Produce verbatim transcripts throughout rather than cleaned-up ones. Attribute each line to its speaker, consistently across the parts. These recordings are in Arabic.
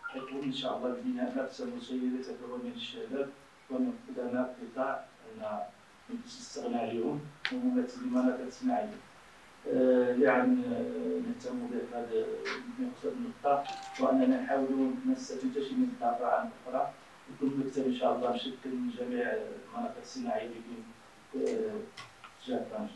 Speaker 1: يكون إن شاء الله البناء نفس المسيرة تتكون من الشباب ومن قدماء قطاع أن تستغنى عليهم وممثلين المملكة الصناعية. يعني نهتم بهذا المقصد النقطة وأننا نحاول نستفيد شيء من الطاقة عن أخرى يكون مكتب إن شاء الله بشكل جميع المناطق الصناعية اللي في جهة طنجة.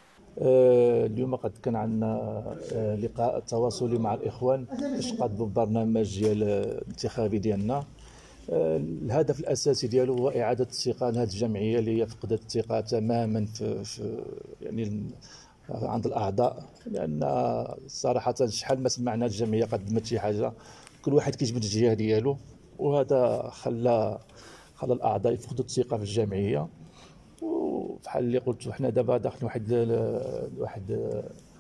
Speaker 2: اليوم قد كان عندنا لقاء تواصلي مع الإخوان باش نقدموا برنامج ديال الانتخابي ديالنا. الهدف الأساسي ديالو هو إعادة الثقة لهذه الجمعية اللي هي فقدت الثقة تماما في, في يعني عند الأعضاء، لأن صراحة شحال ما سمعنا الجمعية قدمت شي حاجة كل واحد كيجبد الجهة ديالو، وهذا خلى خلى الأعضاء يفقدوا الثقة في الجمعية. وبحال اللي قلت حنا دابا داخلين واحد واحد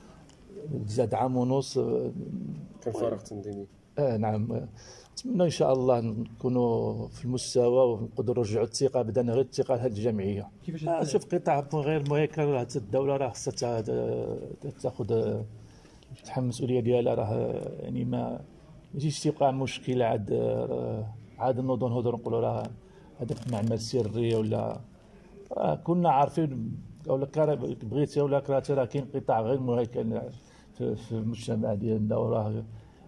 Speaker 2: زاد عام ونص
Speaker 3: كان فارغ تنظيمي.
Speaker 2: اه نعم، نتمنى ان شاء الله نكونوا في المستوى ونقدروا نرجعوا الثقه، بدنا غير الثقه لهذه الجمعيه. آه شوف قطاع غير مهيكل، الدوله راه خصها تاخذ تحمل المسؤوليه ديالها، راه يعني ما يجيش تيوقع مشكل عاد عاد نوضوا نهضروا نقولوا راه هذاك معمل سري ولا آه كنا عارفين ولا بغيتي ولا كرهتي راه كاين قطاع غير مهيكل في, في المجتمع ديالنا، وراه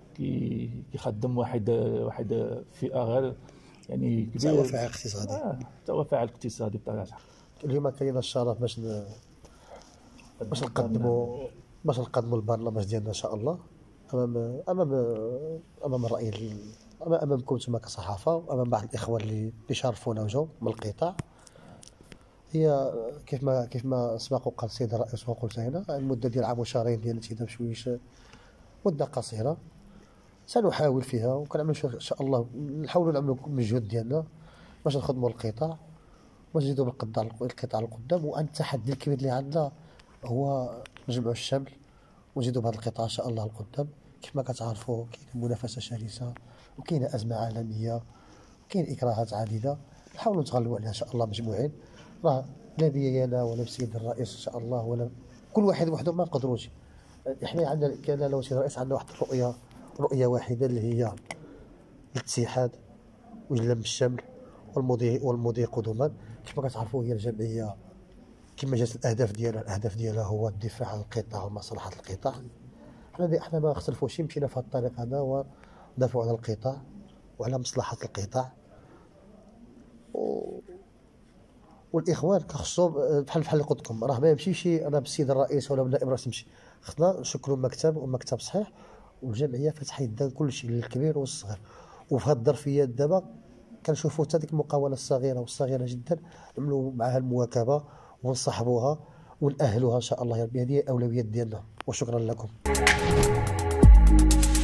Speaker 2: كيخدم واحد واحد فئه غير يعني كبير،
Speaker 4: هو فاعل اقتصادي.
Speaker 2: اه هو فاعل اقتصادي بطبيعه الحال.
Speaker 4: اليوم كاين الشرف باش ن... باش نقدموا باش نقدموا البرنامج ديالنا ان شاء الله امام امام امام الراي امامكم انتم كصحافه وامام بعض الاخوان اللي شارفونا وجاو من القطاع. هي كيف ما كيف ما سبق وقال السيد الرئيس وقلت هنا، المده ديال عام وشهرين ديال الانتداب بشويش مده قصيره سنحاول فيها، وكنعملوا ان شاء الله نحاولوا نعملوا المجهود ديالنا باش نخدموا القطاع ونزيدوا بالقطاع القطاع القدام. وان التحدي الكبير اللي عندنا هو نجمعوا الشمل ونزيدوا بهذا القطاع ان شاء الله القدام. كيف ما كتعرفوا كاينه منافسه شرسه وكاينه ازمه عالميه وكاين اكراهات عديده، نحاولوا نتغلبوا عليها ان شاء الله مجموعين. راه لا بيا انا ولا بسيد الرئيس ان شاء الله ولا كل واحد وحده ما نقدروش. احنا عندنا كان انا وسيد الرئيس عندنا واحد الرؤيه رؤيه واحده اللي هي الاتحاد وجلم الشمل والمضي والمضي قدما. كيف ما كتعرفوا هي الجمعيه كما جات الاهداف ديالها الاهداف ديالها هو الدفاع عن القطاع ومصلحه القطاع. حنا احنا ما اختلفوش، مشينا في هذا الطريق هذا وندافعوا على القطاع وعلى مصلحه القطاع. و... والاخوان كخصهم بحال بحال اللي قلت لكم راه ما يمشيش انا بالسيد الرئيس ولا بالنائب راه تمشي، خصنا نشكلوا مكتب ومكتب صحيح، والجمعيه فاتحه يدها كل شيء للكبير والصغير. وفي هذه الظرفيات دابا كنشوفوا حتى ديك المقاوله الصغيره والصغيره جدا نعملوا معها المواكبه ونصاحبوها ونأهلوها ان شاء الله يا ربي. هذه اولويات ديالنا وشكرا لكم.